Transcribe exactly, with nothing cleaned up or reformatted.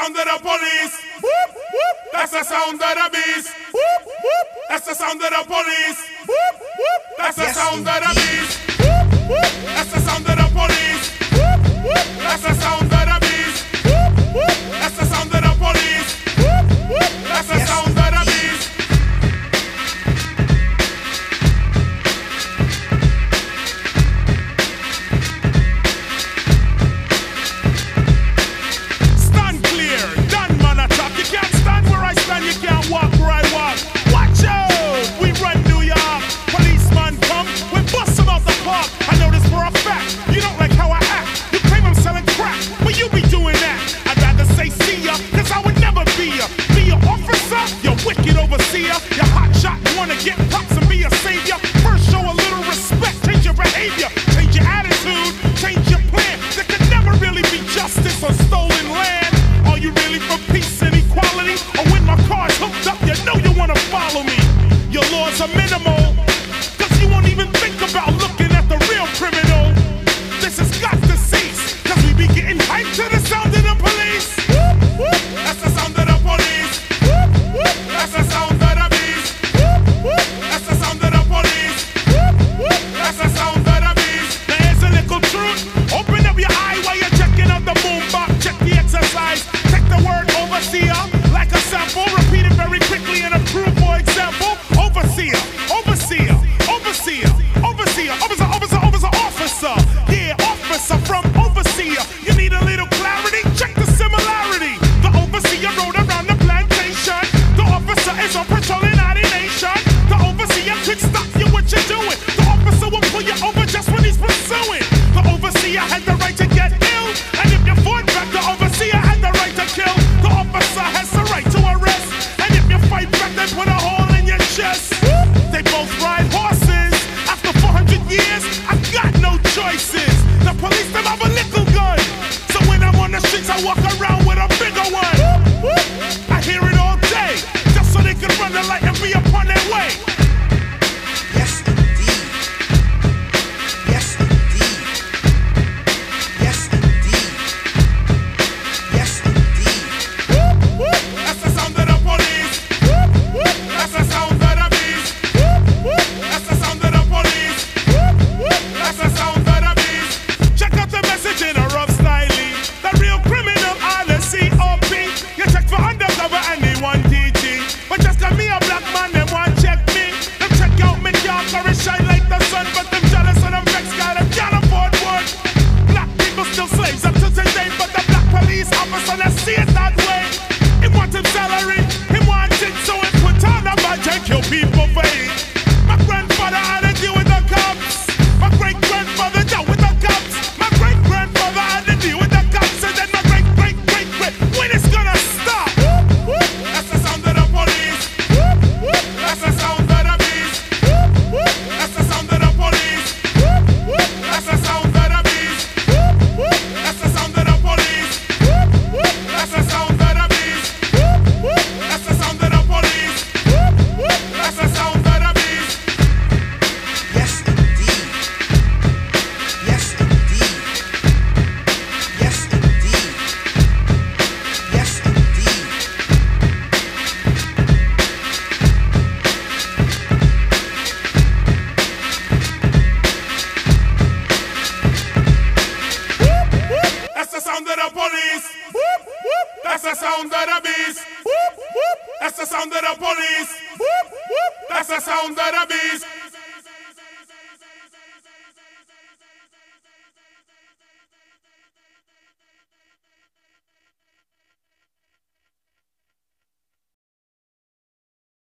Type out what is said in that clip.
sound of the police. Whoop, whoop. That's the sound of the beast. Whoop, whoop. That's the sound of the police. Whoop, whoop. That's the Yes, sound of the indeed. beast. Whoop, whoop. That's the sound of the police. Whoop, whoop. That's the sound of the beast. Whoop, whoop. That's the sound of the police. Whoop, whoop. That's the Yes, sound of the indeed. beast. Stand clear, done man attack. You can't stand where I stand, you can't walk where I walk. Watch out, we run New York. Policeman come, we bust them out the park. I know this for a fact, you don't like how I act. You claim I'm selling crack, but you be doing that. I'd rather say see ya, cause I would never be ya. Be your officer, you wicked overseer. You hotshot, wanna get props and be a savior. First show a little respect, change your behavior. Change your attitude, change your plan. There could never really be justice on stolen land. Are you really for peace and equality? Or when my car's hooked up, you know you wanna follow me. Your laws are minimal, cause you won't even think about looking at the real criminal. This has got to cease, cause we be getting hyped to the sound of the police. Whoop, whoop. That's the sound of the police. Whoop, whoop. That's the sound of the beast. Whoop, whoop. That's the sound of the police. Whoop, whoop. That's the sound of the beast. Now here's a little truth. Open up your eye while you're checking out the boombox. Check the exercise. Take the word overseer like a sample. Repeat it very quickly and approve, for example. Overseer, overseer, overseer, overseer, officer, officer, officer, officer. Yeah, officer from overseer. You need a little clarity? Check the similarity. The overseer rode around the plantation. The officer is on patrol in our nation. The overseer could stop you what you're doing. The officer will pull you over just when he's pursuing. The overseer had the right to get ill, and if you fought back, the overseer had the right to kill. The officer has the right to arrest, and if you fight back, they put a hole in your chest. They both ride horses. After four hundred years, I've got no choices. The police them have a little gun, so when I'm on the streets, I walk around with a bigger one. I hear it all day, just so they can run the light and be upon their way. Yes, indeed. Yes, indeed. Yes, indeed. Yes, indeed. Whoop, whoop. That's the sound of the police. Whoop, whoop. That's the sound of the beast. Whoop, whoop. That's the sound of the police. Whoop, whoop. That's the sound of the beast. Check out the message in a rough style. The real criminal are the C O P. You check for undercover and they want T T. But just cause me a black man, they want check me. Them check out me car, cause it shine like the sun. But them jealous of them vex guy, them can't afford one. Black people still slaves up to today, but the black police officer, let's see it that way. He want him salary, he want it, so he put on a badge and kill people for it. My grandfather had to deal with the cops. My great grandfather dealt with the cops. My great grandfather had to deal with the cops, and then my great great great great. When it's gonna stop? Whoop, whoop. That's the sound of the police. Whoop, whoop. That's the sound of the beast. Whoop, whoop. That's the sound of the police. Whoop, whoop. That's the sound of the beast. Whoop, whoop. That's the sound of the police. Whoop, whoop. That's the sound of the beast. Whoop, whoop. That's the sound of the police. Whoop, whoop. That's the sound of the beast. Yes, indeed. Yes, indeed. Yes, indeed. Yes, indeed. Whoop, whoop. That's the sound of the police. Whoop, whoop. That's the sound of the beast. Whoop, whoop. That's the sound of the police. Whoop, whoop. That's the sound of the beast.